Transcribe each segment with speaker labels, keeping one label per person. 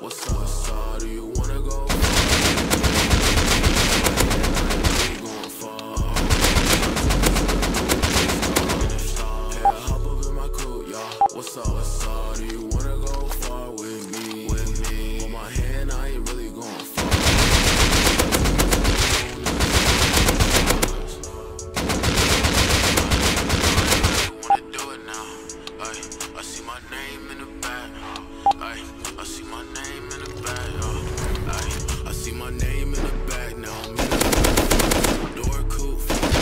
Speaker 1: What's up? Do you wanna go? We going far. Yeah, hop up in my coupe, y'all. What's up? Do you wanna go far with me? With my hand, I ain't really going far. Wanna do it now? I see my name in the back. I see my name in the back. I see my name in the back now. I'm in the door coupe.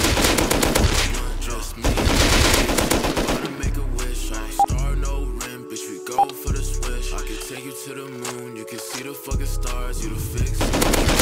Speaker 1: Just me. About to make a wish. I ain't star no rim, bitch. We go for the swish. I can take you to the moon. You can see the fucking stars. You the fix.